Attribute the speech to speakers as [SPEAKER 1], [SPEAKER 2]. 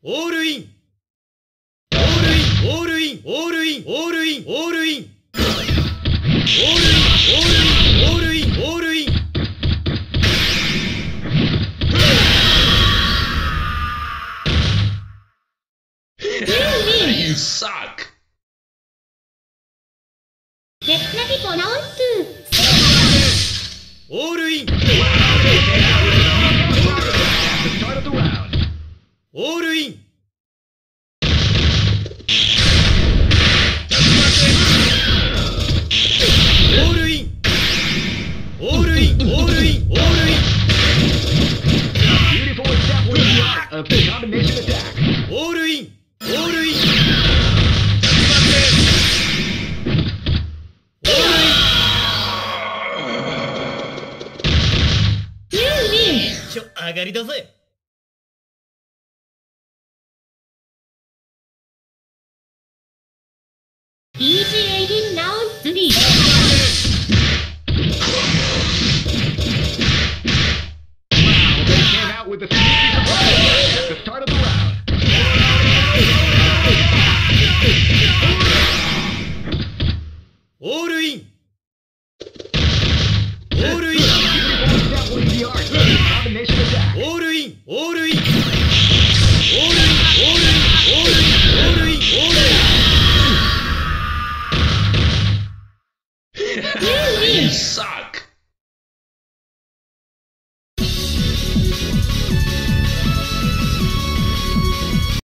[SPEAKER 1] オールインオールインオールインオールインオールインオールインオールインオールインオールインオールイン
[SPEAKER 2] You suck!
[SPEAKER 3] Get ready for round 2.
[SPEAKER 1] オールインオールインオールインオールインオールインオールイン
[SPEAKER 2] Beautiful example of the art of the combination attack.
[SPEAKER 1] オールインオールイン上がりだぜ。
[SPEAKER 3] Easy 18 round 3.
[SPEAKER 2] Wow, they came out with a sneaky surprise at the start of the round.
[SPEAKER 1] All in. All in.
[SPEAKER 2] Beautiful example of the art of the combination attack.
[SPEAKER 1] All in. All in. All in. All in. All in. All in. All in.
[SPEAKER 2] You suck.